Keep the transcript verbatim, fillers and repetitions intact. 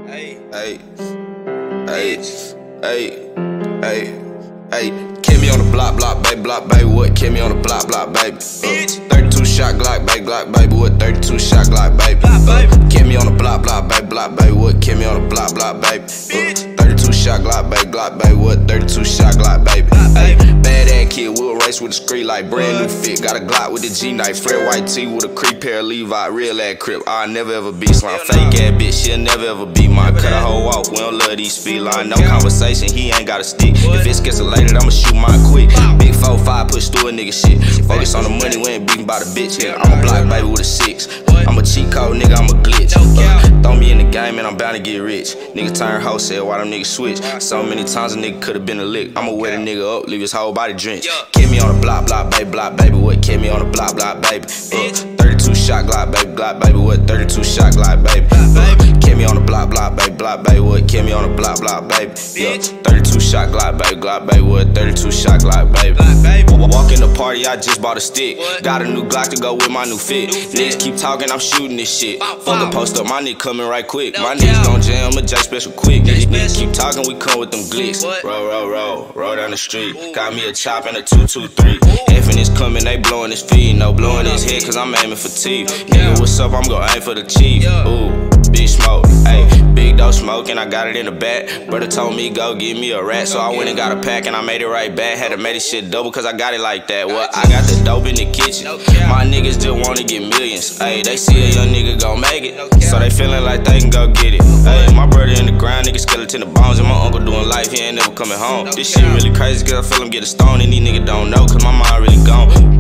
Hey, hey, hey, hey, hey, hey. Kill me on the block, block, baby, block, baby. What? Kill me on the block, block, baby. Uh, thirty-two shot Glock, baby, Glock, baby. What? thirty-two shot Glock, baby. Uh, kill me on the block, block, baby, block, baby. What? Kill me on the block, block, baby. Uh, thirty-two shot Glock, baby, Glock, baby. What? thirty-two shot Glock, baby. Hey, bad ass kid, we'll race with the street like brand new fit. Got a Glock with the G knife, Fred white tee with a creep pair of Levi, real ass crip. I'll never ever be slime. Fake ass bitch, she'll never ever be mine. Cut a hoe off, we don't love these feline. No conversation, he ain't got a stick. If it's escalated, I'ma shoot mine quick. Big four five, push through a nigga shit. Focus on the money, we ain't beating by the bitch, nigga. I'm a block baby with a six. I'm a cheat code, nigga, I'm a glitch. Uh, throw me in the game and I'm bound to get rich. Nigga turn wholesale while them niggas switch. So many times a nigga could've been a lick. I'ma wet a nigga up, leave his whole body drenched. Kill me on the block, block, baby, block, baby. What? Kill me on the block, block, baby. Uh, thirty-two shot Glock, baby, Glock, baby. What? thirty-two shot Glock, baby. Uh, kill me on the block, block, baby, block, baby. What? Kill me on the block, block, baby. Yeah, thirty-two shot Glock, baby, Glock, baby. What? thirty-two shot Glock, baby. Walk in the party, I just bought a stick. Got a new Glock to go with my new fit. Niggas keep talking, I'm shooting this shit. Fuck a post up, my nigga coming right quick. My niggas gon' jam a J special quick. These niggas keep talking, we come with them glicks. Roll, roll, roll, roll down the street. Got me a chop and a two two three. Effing is coming, they blowing his feet. No blowing his head, cause I'm aiming for teeth. Nigga, what's up? I'm gon' aim for the chief. Ooh, big smoke, ayy. Big dope smoke and I got it in the back. Brother told me go give me a rat, so I went and got a pack and I made it right back. Had to make this shit double cause I got it like that. Well, I got the dope in the kitchen. My niggas just wanna get millions. Ayy, they see a young nigga gon' make it, so they feeling like they can go get it. Ayy, my brother in the ground, nigga skeleton the bones, and my uncle doing life, he ain't never coming home. This shit really crazy cause I feel him get a stone and these niggas don't know cause my mind really gone.